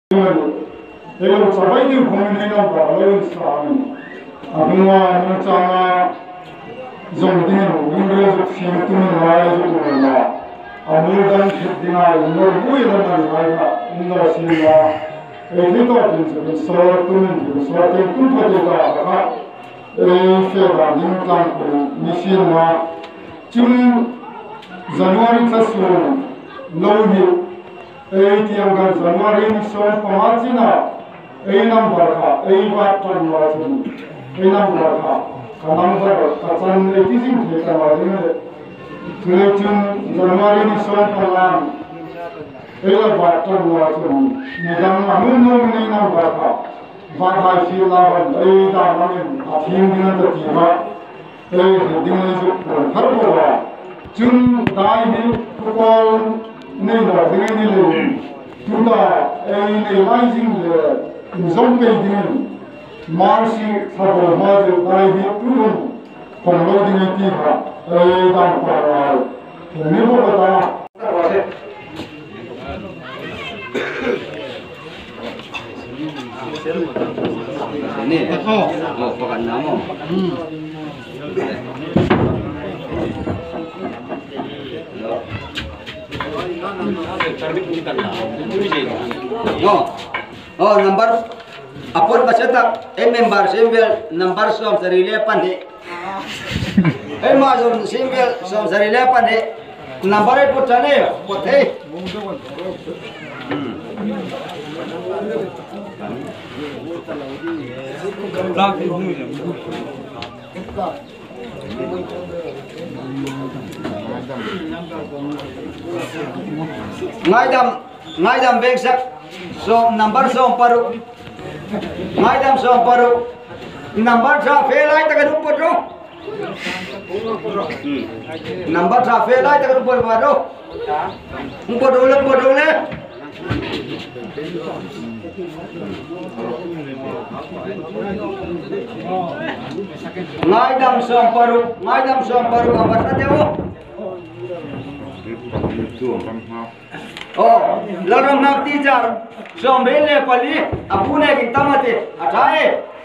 내가 자바이들 고민해가 바로 사람 아무와 문자나 정딩은 우리가 피우는 나라에서 보나 아무런 기대나 오늘 뭐에다가 나이가 인도 신나 에디도 진짜 서로는 서로 꿈꾸다가 에세가 님plan고 미신나 준 자누아리 타수 노히 Tiangkan Januari ni soal pemacina, enam berkah, empat Januari, enam berkah. Kanam berkatan etisin kita macam ni. Januari ni soal pelan, empat Januari. Nidam amun enam berkah. Bahasa silaban, dah mana akhir dengan tertiba, dengan itu terbuka. Jun dah ini pukul नहीं ना दिने नहीं ले टूटा नहीं लाइजिंग ले ज़ोंबे दिने मार्ची साबो मार्च दाई भी टूटन पंगलो दिने तीखा दाम पड़ा नहीं वो बता ini oh pakai nama oh number apun paseta member simbel number som sarile pane mazum simbel som sarile pane number putane pote ngai dam bengsak so number so paru ngai dam so paru number tra felai ta kan upro number tra felai ta kan upro paru upro le ngai dam so paru apa saja oh laram nak teacher sombele pali apune ki tamate atae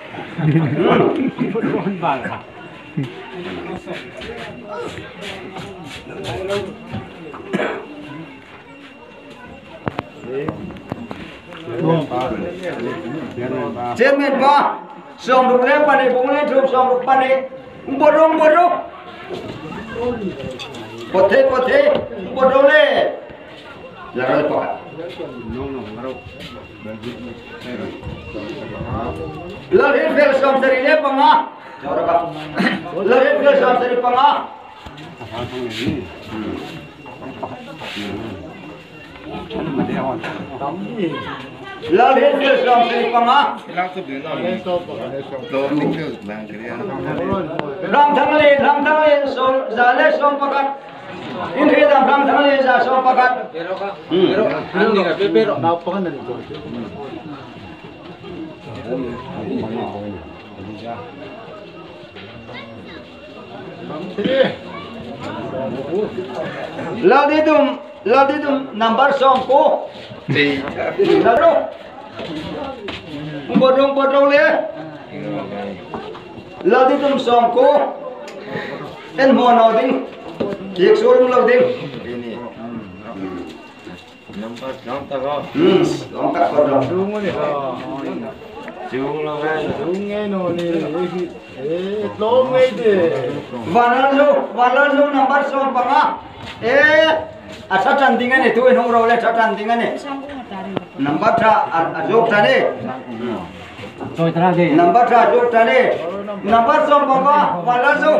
chairman pa somrukle pane bungle thuk somruk pane borong pothe bodole laral pa larir fel som sarile panga joraka larir fel som sari panga larir fel som sari panga ram thangle so zale som pakat ini dah ram thangle za som pakat ini ka pero na pakan ni Ladidum number som ko lalu bodong le ladidum som ko en monoding ek surum loading ini number lontak ko dungu ni Jung no ni long de Walau number som panga asa tandingan itu enong role tandingan ni number tra ajok tane number tra ajok tane number som panga walau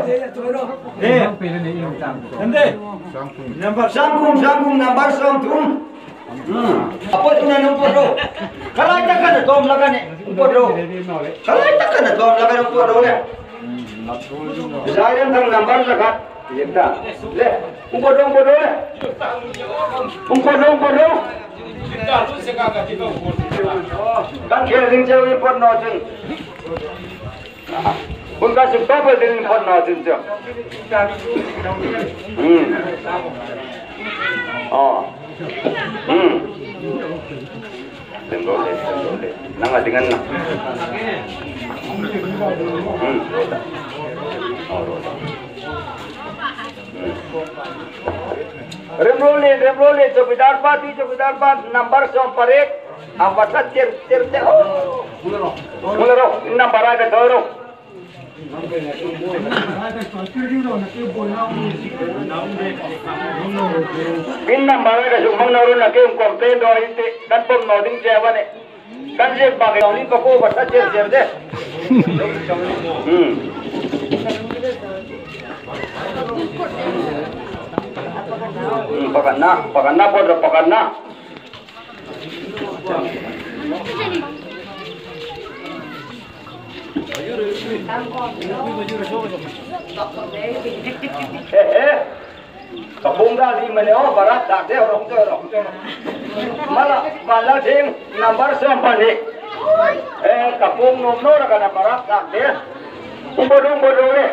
number sangkum number som tum apa tu nanu podo kalau tak kan tom lagane podo kalau tak kan tom lagane podo le saya tang number lagat yenda le podo le podo kan kira sing cewek pot nojeng pun kasih double dengan pot nojeng je oh Temboleh. Nang dengan na. Roda. Oh, roda. Remroli, चौकीदार पात नंबर संपर्क अवता चिरते हो मुलरो नंबर आगे धरो pin number आगे सुमंग नरो नके कंप्लेंट दो इते कंपम नोडिंग जेवने कंजे बागे ओली पको बता चिरते pakanna podro pakanna kabung gali meneo barat date orang tu malah ting number sampani kabung nomno rakana barat date bodong le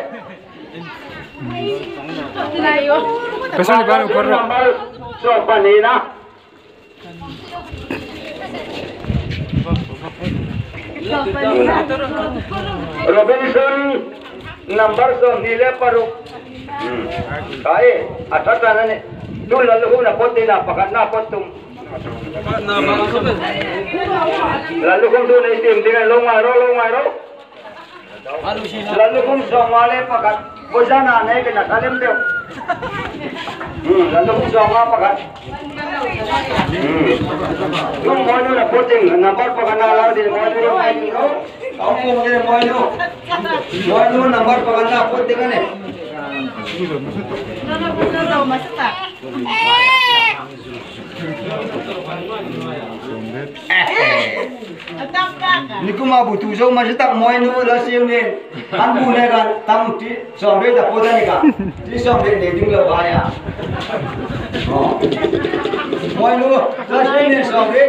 Pesan baru perlu. Sopanina. Robinson number nile paru. Kai atata nane. Tu lalu na potina pakanna potum. Lalu kung tu na itim dengan longaro. Lalu kung somale pakat. Bojana naik kena kalim deh. Lalu sama apa kan? Lu mau ni nak potting, nampak pengenalan di mau ni. Aku mau ni nampak pengenalan potting kan ni. Ni kuma butuh so masih tak mau ni rasio ni. Anbu ni kan tamu ti sampai tak poda ni kan. Ti sampai ni tinggal bahaya. Mau ni rasio ni sampai.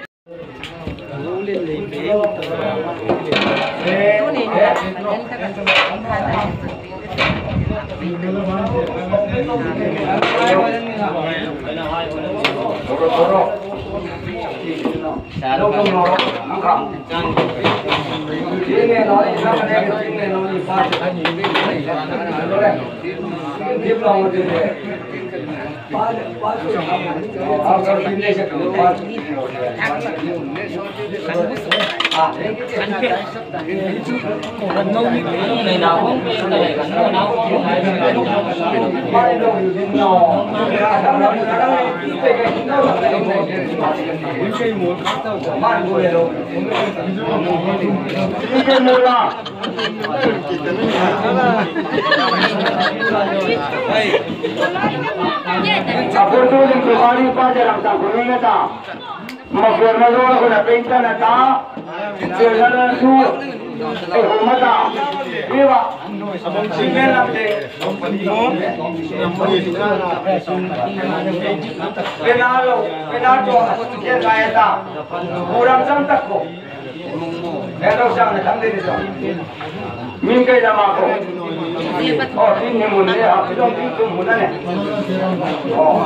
Apa tu yang kemarin pada dalam tanggungan kita, maksudnya tu aku nak pintar nata, jalan tu, mata, iwa, singgah nanti, kenalo, dia kaya ta, kurang sangat ko, kalau sangat tanggung dia, mingkai nama ko. Oh, ini mula ya, aku dong itu mula ni. Oh,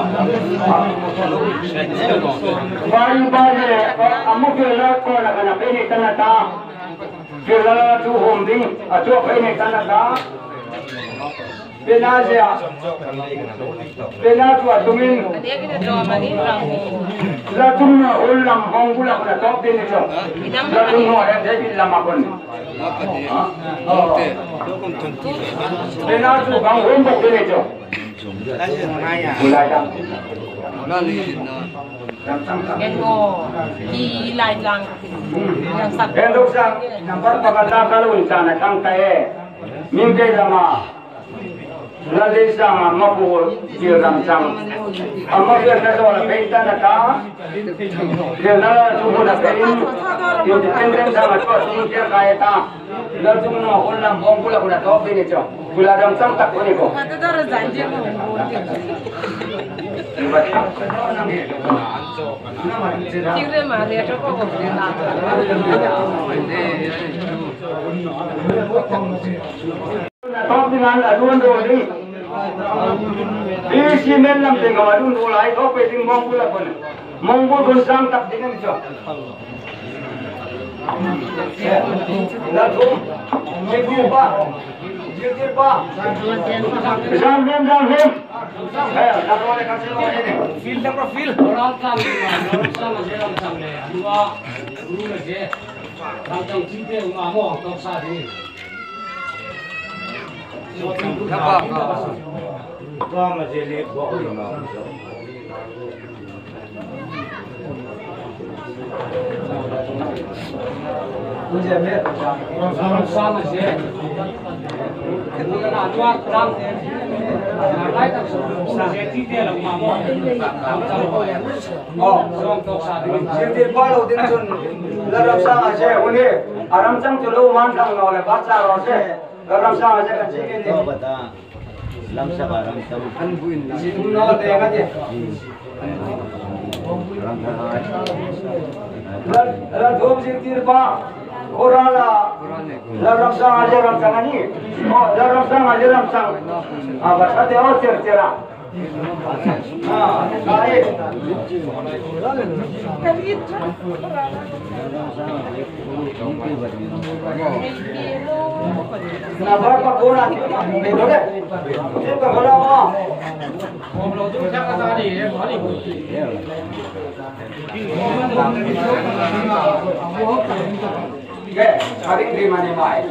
baru, amu kira kau nak nak ini tanah ta, kira tu homding, atau apa ini tanah ta, penazia, penatu atumin. Latungna ulam honggulah pada top ini so. Latungna ada jadi lama pun. Penatu kang hombok ini so. Mulai dah. Engo di lain lang yang sak. Endok sang nampak pakata kalau insana kang kaya. Mingkai lama. Lalu sang mapu jiran sang, amak jiran seorang penta naka, jiran semua nak kain, independen sang atau sumber kaya ta, lalu semua ulam bongkula kuna top ini cok, gula dam sang tak kuni ko. Kata orang janji mau. Kira mana dia cakap kau top dengan aduan dulu. Ini simen nam tengah aduan dulu. Ayo top ini mongkula pun, mongkul gunung tak dengan cok. Latum, Jekir Pak, Jangan. Dah boleh kasih lawan ini. Fil dah profil. Orang sama dua guru lagi. Kalau kita ngomong tak sah ini. Nampak? Kau masih lebih sama je. Kemudian ada kurang. Lain tak saya tidak lalu mamu. Oh, song tok sah ini. Jadi baru dengan laram sang aja, ini aram sang culu mandang oleh baca aja. Laram sang aja kan sih ini. Oh betul. Lamsa barang tahu kan buin. Situ nol tengah aja. Lalu jadi pak. Korala, laram sang aja ram sang ini. Oh, laram sang aja ram sang. Apa sahaja oh cerita. Baik. Kenapa Pak Guna? Itu deh. Itu kalau mau. Kalau tu siapa tadi? Mari. Oke, hari ini mana mai?